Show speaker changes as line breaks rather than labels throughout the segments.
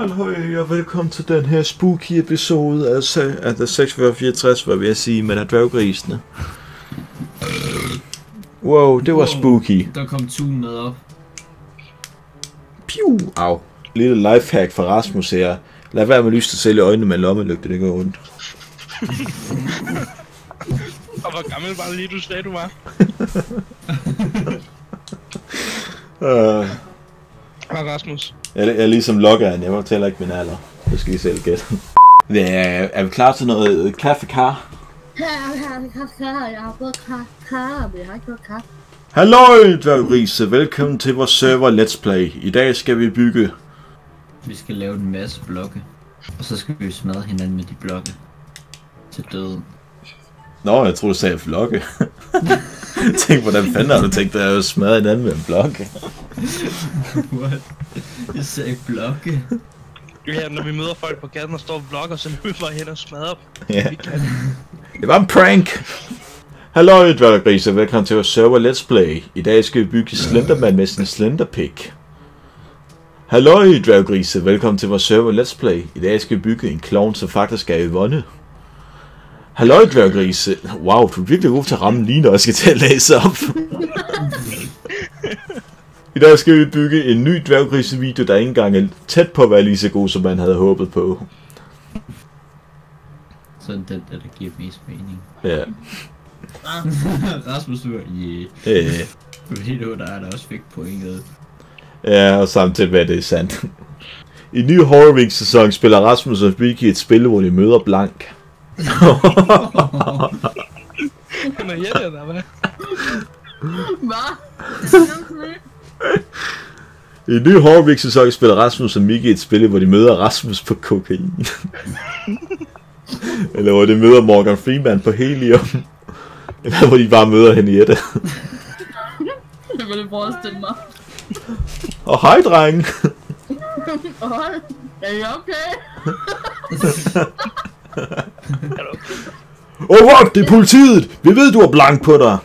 Hej og velkommen til den her spooky episode af The 4664, var jeg ved at sige, med dværggrisene. Wow, det var spooky.
Der kom tunet op.
Piu! Au. Lille lifehack fra Rasmus her. Lad være med lyst til selv i øjnene med en lommelygte, det går ondt.
Og hvor gammel var det lige, du sagde, du var? Og Rasmus.
Jeg er ligesom loggeren, jeg fortæller ikke min alder. Det skal I selv gætte. Er vi klar til noget kaffekar?
Jeg har fået kaffe, men jeg har ikke fået kaffe.
Halløj, dværggrise. Velkommen til vores server Let's Play. I dag skal vi bygge...
Vi skal lave en masse blokke. Og så skal vi smadre hinanden med de blokke. Til døden.
Nå, jeg troede du sagde flokke. Tænk, hvordan fanden har du tænkt dig at smadre hinanden med en blokke?
What? Jeg sagde blokke.
Ja, når vi møder folk på gaden og står og vlogger, så løber vi bare hen og smadrer dem.
Ja. Det var en prank! Halløj, dværggrise. Velkommen til vores server Let's Play. I dag skal vi bygge Slenderman med sin Slenderpick. Halløj, dværggrise. Velkommen til vores server Let's Play. I dag skal vi bygge en klovn, som faktisk er i vonde. Halløj, dværggrise. Wow, du er virkelig god til at ramme lige, når jeg skal til at læse op. I dag skal vi bygge en ny dværggrise-video, der ikke engang er tæt på at være lige så god, som man havde håbet på.
Sådan den der giver mest mening.
Ja.
Rasmus, du var Du helt over, der er der også fik pointet.
Ja, og samtidig med det er sandt. I ny Horrorwing-sæson spiller Rasmus og Vicky et spil, hvor de møder Blank.
Han er hjælp, eller hvad?
Hvad?
I en ny Horrorwing-sæson spiller Rasmus og Mickey et spil, hvor de møder Rasmus på kokain. Eller hvor de møder Morgan Freeman på helium. Eller hvor de bare møder Henriette.
Det vil jeg forestille mig.
Og hej, drenge.
Er I okay?
What? Det er politiet! Vi ved, du har Blank på dig!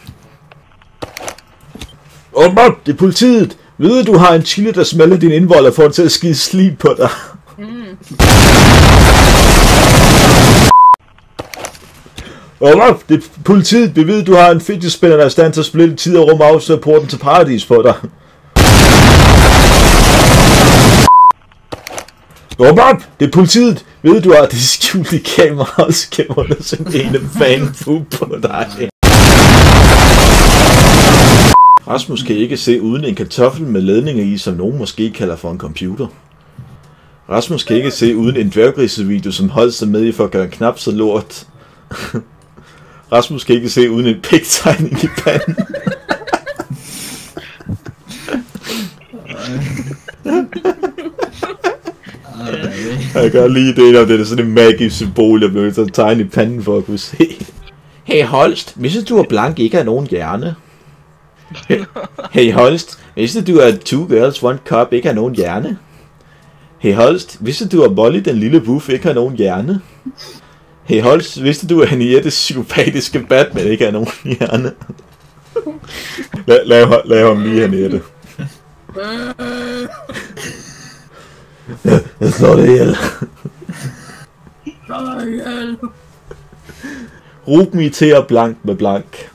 What? Det er politiet! Vi ved, du har en chili, der smelter din indvold og får den til at skide slim på dig. What? Det er politiet! Vi ved, du har en fidget spinner, der er i stand til at splitte tid og rum og afsløre porten til paradis på dig. What? Det er politiet! Ved du, at det skjulte kamera og skal undersøge en fan på dig. Rasmus kan ikke se uden en kartoffel med ledninger i, som nogen måske kalder for en computer. Rasmus kan ikke se uden en dværggrisevideo, som holdt sig med i for at gøre en knap så lort. Rasmus kan ikke se uden en pigtegning i panden. Jeg kan lige det, om det er sådan et magisk symbol, jeg bliver så tegne i panden for at kunne se. Hey Holst, vidste du, at Blank ikke har nogen hjerne? Hey Holst, vidste du, at Two Girls One Cup ikke har nogen hjerne? Hey Holst, vidste du, at Molly den lille buff ikke har nogen hjerne? Hey Holst, vidste du, at Henriettes psykopatiske Batman ikke har nogen hjerne? Lav ham lige, Henriette. Jeg slår det ihjel. Ruben imiterer Blank med Blank.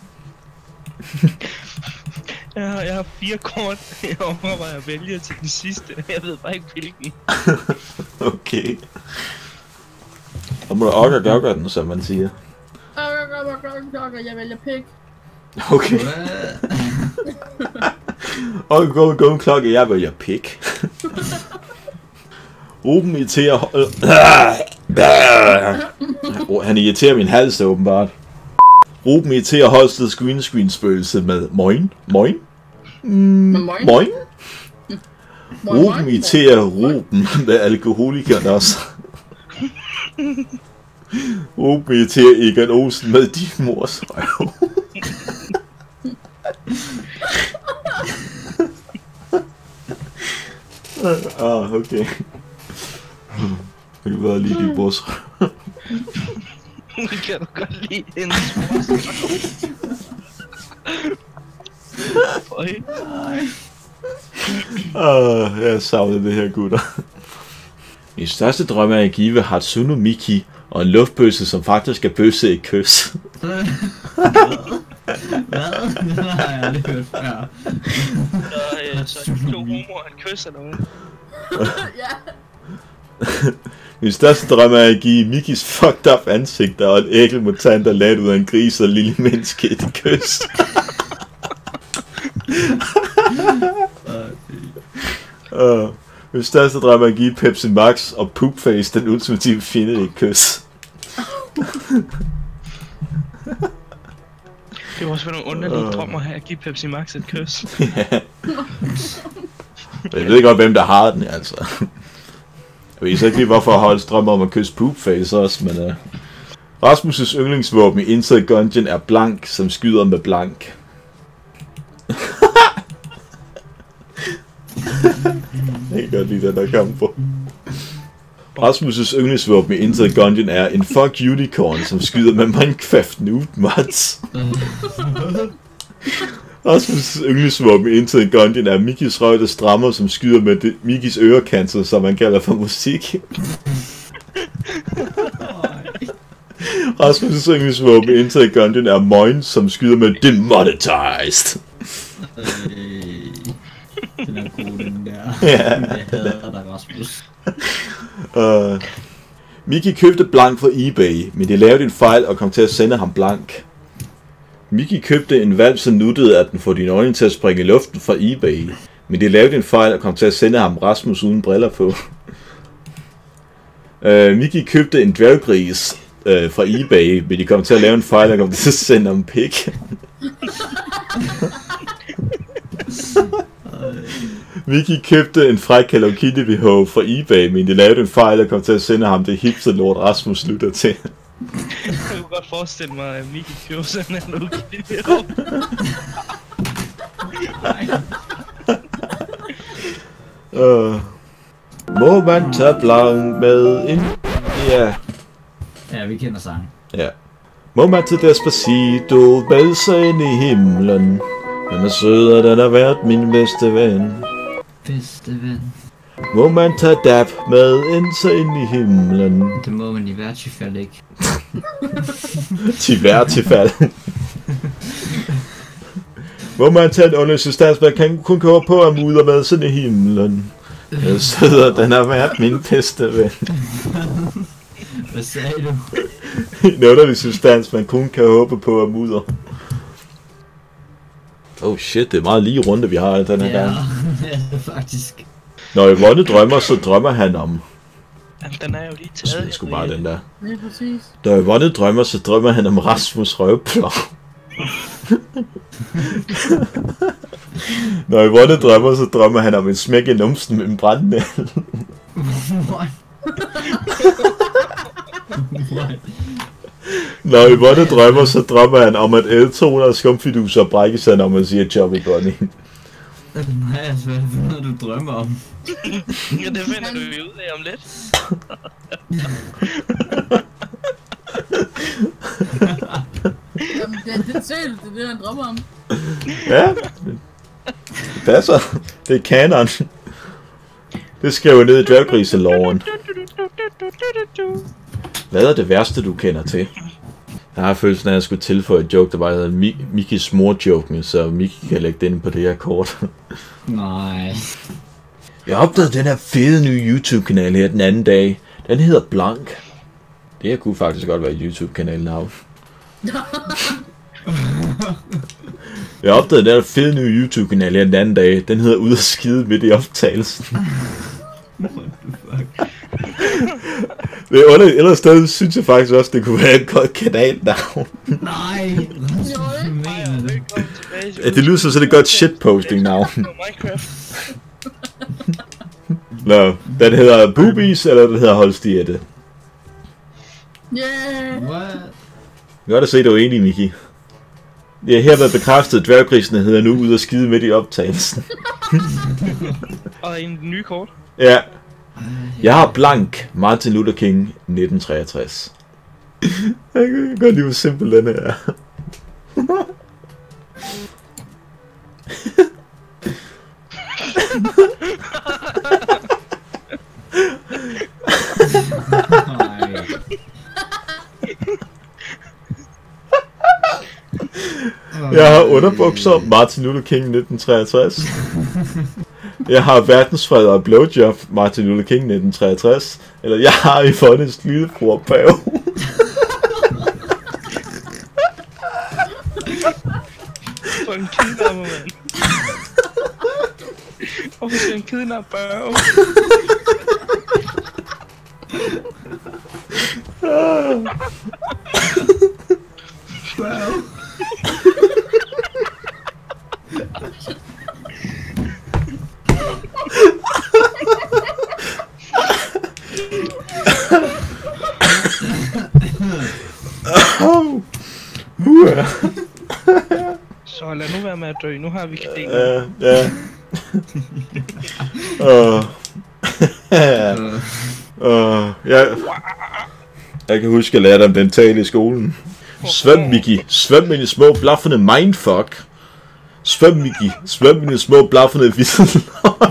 Jeg har 4 kort. Jeg overvejer at vælge til den sidste. Jeg ved bare ikke hvilken.
Okay. Og må du okkergokker den, som man siger.
Jeg vælger pik.
Okay. Okkergokker klokke, jeg vælger pik. Ruben irriterer... Han irriterer min hals, åbenbart. Ruben irriterer Holsteds screen-spøgelse med moin. Moin. Moin. Ruben irriterer Ruben med alkoholikeren også. Ruben irriterer Egon Olsen med din mors røv. Okay. Jeg kan bare lide din mors røv.
Det kan du godt lide hendes mors røv. Jeg
Jeg savner det her, gutter. Min største drøm er at give Hatsune Miki og en luftbøsse, som faktisk er bøsse i kys.
Hvad? Det har jeg aldrig hørt før.
Så to homoer han kysser nogen.
Ja.
Min største drøm er at give Mikis fucked up ansigter og en ækelmutant, der lavet ud af en gris og en lille menneske et kys. Min største drøm er at give Pepsi Max og Poopface den ultimative fjende et kys.
Det var også nogle underlige drømmer her at give Pepsi Max et kys.
Ja. Jeg ved godt, hvem der har den, altså. Jeg ved så ikke lige, hvorfor Holst drømmer om at kysse Poopface også, men... Rasmus' yndlingsvåben i Inside Gungeon er blank, som skyder med blank. Jeg kan godt lide den, der kom på. Rasmus' yndlingsvåben i Inside Gungeon er en fuck unicorn, som skyder med Minecraft noob mods. Rasmus' yndlingsvåben i Inside Gungeon er Mikis røv, der strammer, som skyder med Mikis ørekancer, som man kalder for musik. Rasmus' yndlingsvåben i Inside Gungeon er Moin, som skyder med demonetized.
Den er god, den der.
Ja.
Jeg hader dig, Rasmus.
Miki købte blank fra eBay, men de lavede en fejl og kom til at sende ham blank. Miki købte en valg, så nuttede, at den får dine øjne til at springe i luften fra eBay, men de lavede en fejl og kom til at sende ham Rasmus uden briller på. Miki købte en dværggris fra eBay, men de kom til at lave en fejl og kom til at sende ham pik. Miki købte en fræk Hello Kitty BH fra eBay, men de lavede en fejl og kom til at sende ham det hipsterlort Rasmus slutter til.
Jeg kunne godt forestille mig, at Miki køber sådan en Hello Kitty BH.
Må man tage blank med en... Ja.
Ja, vi kender sangen.
Ja. Må man tage Despacito med sig ind i himlen. Den er sød, og den har været min bedste ven.
Bedste ven.
Må man tage dab med ind i himlen.
Det må man i hvert tilfælde ikke.
Til hvert tilfælde. Må man tage en undersubstans, man kan kun komme på at mudre med sådan i himlen. Den er sød, og den har været min bedste ven.
Hvad sagde du?
En underlig substans, man kun kan håbe på at mudre. Oh shit, det er meget lige runde, vi har den her gang.
Ja, faktisk.
Når Yvonne drømmer, så drømmer han om...
Jamen, den er jo lige taget.
Jeg sgu bare den der.
Det er præcis.
Når Yvonne drømmer, så drømmer han om Rasmus røvplov. Når Yvonne drømmer, så drømmer han om en smæk i numsen med en brændnæl.
What? What?
Når Yvonne drømmer, så drømmer han om at æde 200 skumfiduser og brække sig, når man siger Chubby Bunny.
Nej, altså, hvad er noget, du drømmer om?
Ja, det finder du jo ud af om lidt.
Jamen, det er selv, det er det, han drømmer om.
Ja, det passer. Det er kanon. Det skriver ned i dværggriseloven. Hvad er det værste, du kender til? Jeg har følelsen af, at jeg skulle tilføje et joke, der bare hedder Mikis mor-joken, så Miki kan lægge den på det her kort.
Nej.
Jeg opdagede den her fede nye YouTube-kanal her den anden dag. Den hedder Blank. Det her kunne faktisk godt være et YouTube-kanal-navn. Jeg opdagede den her fede nye YouTube-kanal her den anden dag. Den hedder Ud af skide midt i optagelsen. Det er under et eller andet sted, synes jeg faktisk også, det kunne være et godt kanalnavn.
Nej, hvad mener du?
Ja, det lyder som sådan et godt shitposting-navn. Nå, den hedder Boobies, eller den hedder Holstiette?
Yeah!
What?
Godt at se, at du er enig, Miki. Det er her været bekræftet, at dværggrisene hedder nu Ud af skide midt i optagelsen.
Og en ny kort.
Ja. Jeg har blank Martin Luther King 1963. Jeg kan godt lide, hvor simpel den her er. Jeg har underbukser, Martin Luther King 1963. Jeg har verdensfred og blowjob, Martin Luther King 1963. Eller jeg har i fondens lillebror Pave.
For en kidnapper, mand. Hvorfor skal en kidnapper Børge? Så lad nu være med at dø, nu har vi krigen.
Ja. Jeg kan huske, at jeg lærte om den tale i skolen. Svøm, Mickey. Svøm med de små blaffende mindfuck. Svøm, Mickey. Svøm med de små blaffende visseløg.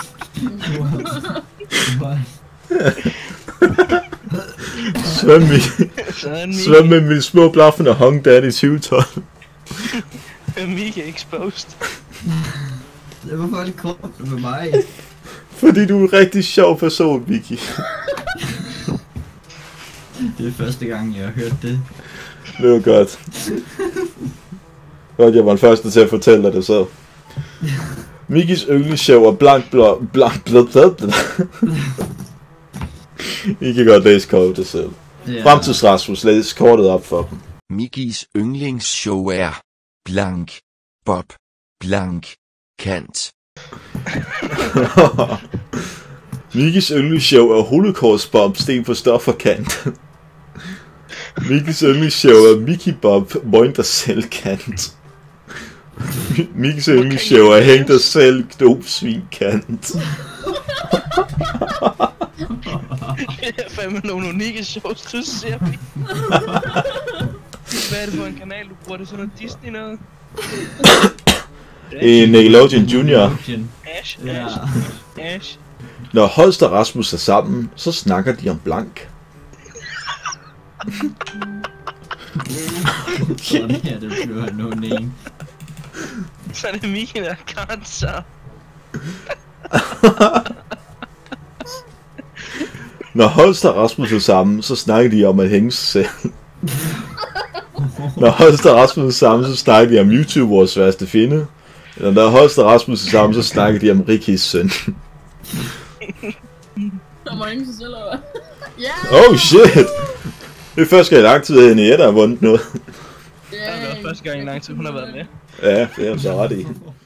Svøm, Mickey. Svøm med de små blaffende Hong Daddy 2012.
Mega exposed.
Hvorfor er det kort med mig?
Fordi du er en rigtig sjov person, Mickey.
Det er første gang, jeg har hørt det.
Det var godt. Godt, jeg var den første til at fortælle dig det så. Mickeys yndlingsshow er blank. I kan godt læse kortet selv.
Ja.
Fremtids Rasmus, læs kortet op for dem.
Mickeys yndlingsshow er blank, bob, blank, kant.
Mickeys yndlingsshow er Holocaust-bomb, sten på stof og kant. Mickeys yndlingsshow er Mickey Bob, møgn dig selv kant. Mickeys yndlingsshow er hæng dig selv, knop, svin, kant.
Det er fandme nogle unikke shows, du ser mig. Hvad er det for en kanal, du bruger? Det sådan noget Disney noget?
Nickelodeon Junior.
Ash.
Når Holst og Rasmus er sammen, så snakker de om blank.
Sådan her, det bliver no name.
Så er det Mickey, der kan så.
Når Holst og Rasmus er sammen, så snakker de om at hænge sig selv. Når Holst og Rasmus er sammen, så snakker de om YouTube, vores værste fjende. Eller når Holst og Rasmus er sammen, så snakker de om Rikkis søn.
Der må hænge sig selv, eller hvad?
Yeah! Oh shit! Det er første gang i lang tid, at Henriette har vundet noget.
Det er første gang i lang tid, hun har været med.
Ja, det er så ret i.